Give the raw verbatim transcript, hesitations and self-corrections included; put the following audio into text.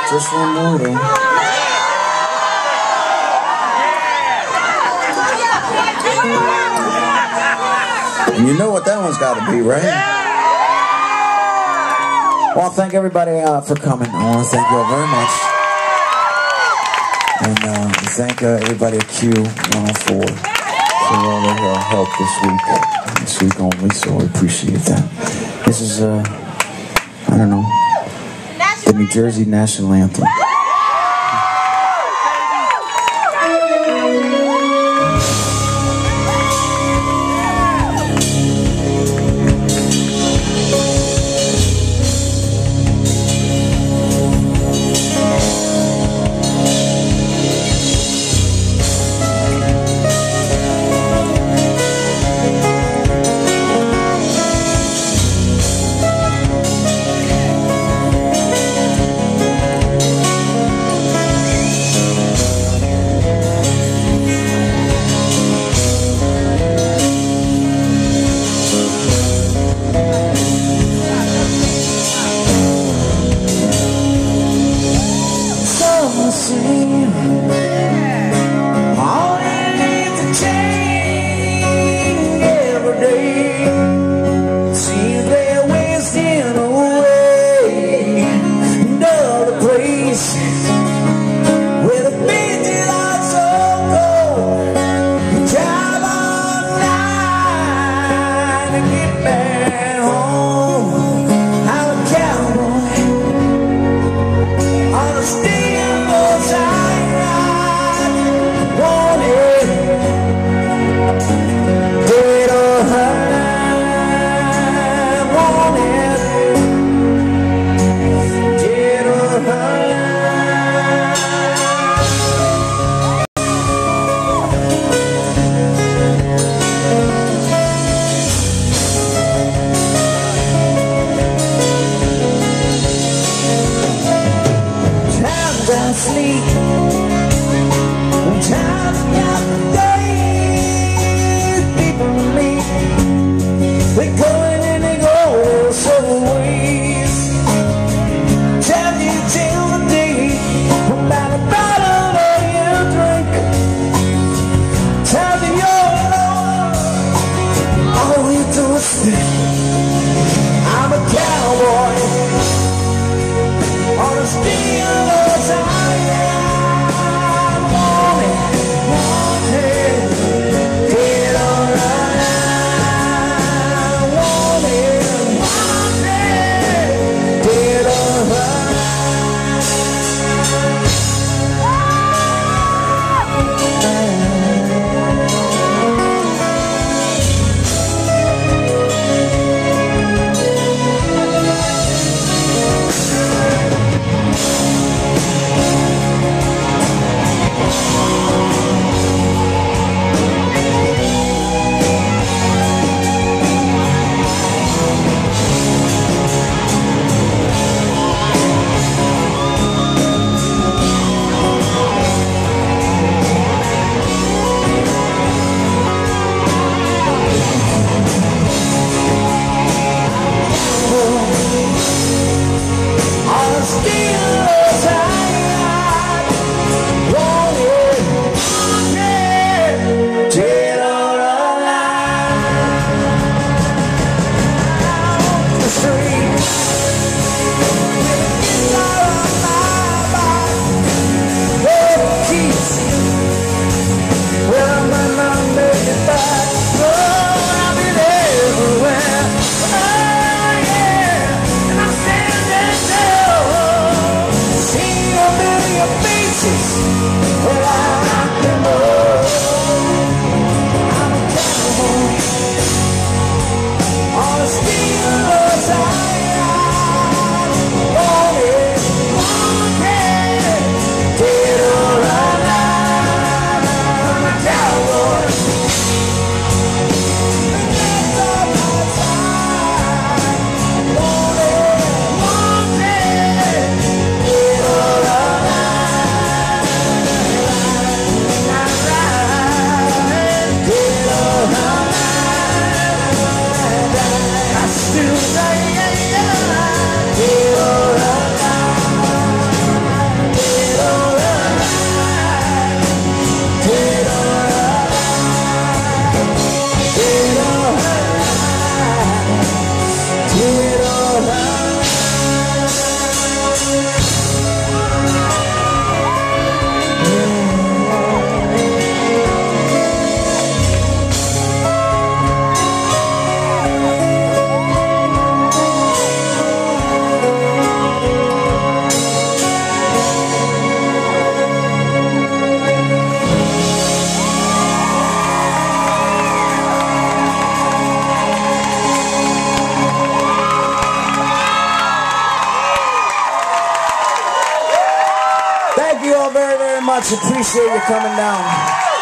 Just one more though. And you know what that one's got to be, right? Well, thank everybody uh, for coming. I want to thank you all very much. And uh, thank uh, everybody at Q one oh four for all their uh, help this week. This week only, so I appreciate that. This is, uh, I don't know, the New Jersey National Anthem. Sleep. Times got the days, people meet. They going and they go several ways. Time you tell the day about a bottle of your drink. Time that you're alone, all you do is think. I'm a cowboy on a steel horse. I am. much. Appreciate you coming down.